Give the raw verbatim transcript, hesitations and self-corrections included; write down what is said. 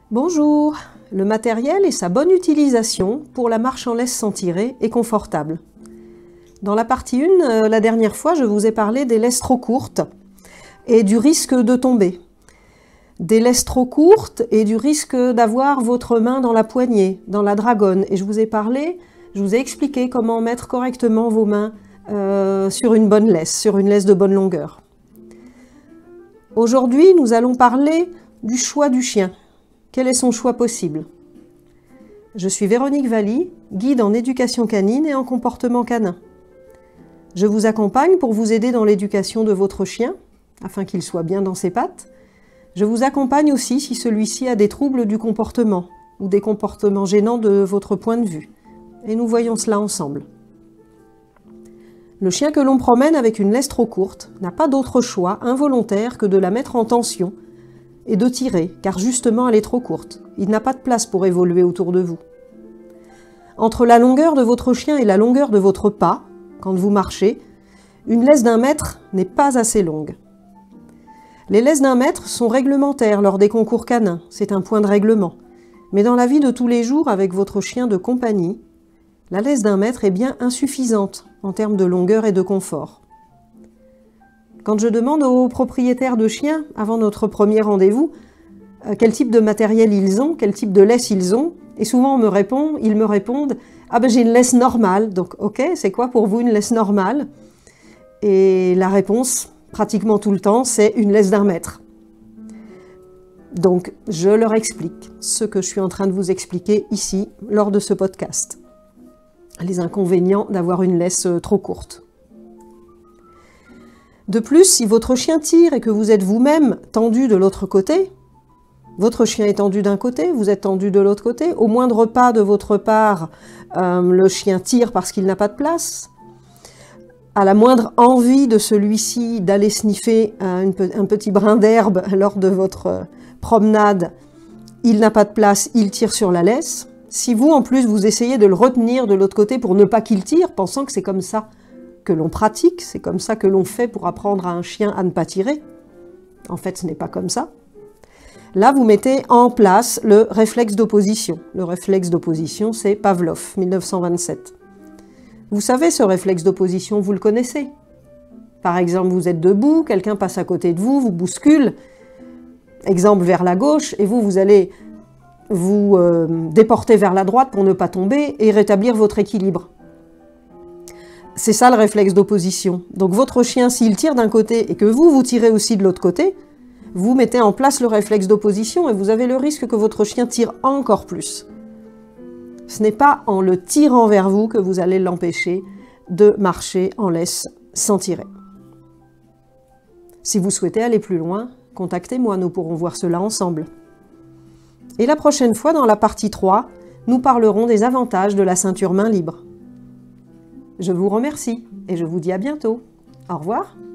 Bonjour! Le matériel et sa bonne utilisation pour la marche en laisse sans tirer est confortable. Dans la partie un, la dernière fois, je vous ai parlé des laisses trop courtes et du risque de tomber. Des laisses trop courtes et du risque d'avoir votre main dans la poignée, dans la dragonne. Et je vous ai parlé, je vous ai expliqué comment mettre correctement vos mains euh, sur une bonne laisse, sur une laisse de bonne longueur. Aujourd'hui, nous allons parler du choix du chien. Quel est son choix possible? Je suis Véronique Valli, guide en éducation canine et en comportement canin. Je vous accompagne pour vous aider dans l'éducation de votre chien, afin qu'il soit bien dans ses pattes. Je vous accompagne aussi si celui-ci a des troubles du comportement ou des comportements gênants de votre point de vue. Et nous voyons cela ensemble. Le chien que l'on promène avec une laisse trop courte n'a pas d'autre choix involontaire que de la mettre en tension et de tirer, car justement elle est trop courte. Il n'a pas de place pour évoluer autour de vous. Entre la longueur de votre chien et la longueur de votre pas, quand vous marchez, une laisse d'un mètre n'est pas assez longue. Les laisses d'un mètre sont réglementaires lors des concours canins, c'est un point de règlement. Mais dans la vie de tous les jours avec votre chien de compagnie, la laisse d'un mètre est bien insuffisante en termes de longueur et de confort. Quand je demande aux propriétaires de chiens, avant notre premier rendez-vous, euh, quel type de matériel ils ont, quel type de laisse ils ont, et souvent on me répond, ils me répondent « Ah ben j'ai une laisse normale ». Donc ok, c'est quoi pour vous une laisse normale? Et la réponse, pratiquement tout le temps, c'est une laisse d'un mètre. Donc je leur explique ce que je suis en train de vous expliquer ici, lors de ce podcast. Les inconvénients d'avoir une laisse trop courte. De plus, si votre chien tire et que vous êtes vous-même tendu de l'autre côté, votre chien est tendu d'un côté, vous êtes tendu de l'autre côté, au moindre pas de votre part, euh, le chien tire parce qu'il n'a pas de place. À la moindre envie de celui-ci d'aller sniffer un, un petit brin d'herbe lors de votre promenade, il n'a pas de place, il tire sur la laisse. Si vous, en plus, vous essayez de le retenir de l'autre côté pour ne pas qu'il tire, pensant que c'est comme ça que l'on pratique, c'est comme ça que l'on fait pour apprendre à un chien à ne pas tirer. En fait, ce n'est pas comme ça. Là, vous mettez en place le réflexe d'opposition. Le réflexe d'opposition, c'est Pavlov, mille neuf cent vingt-sept. Vous savez, ce réflexe d'opposition, vous le connaissez. Par exemple, vous êtes debout, quelqu'un passe à côté de vous, vous bouscule, exemple vers la gauche, et vous, vous allez vous euh, déporter vers la droite pour ne pas tomber et rétablir votre équilibre. C'est ça le réflexe d'opposition. Donc votre chien, s'il tire d'un côté et que vous, vous tirez aussi de l'autre côté, vous mettez en place le réflexe d'opposition et vous avez le risque que votre chien tire encore plus. Ce n'est pas en le tirant vers vous que vous allez l'empêcher de marcher en laisse sans tirer. Si vous souhaitez aller plus loin, contactez-moi, nous pourrons voir cela ensemble. Et la prochaine fois, dans la partie trois, nous parlerons des avantages de la ceinture main libre. Je vous remercie et je vous dis à bientôt. Au revoir.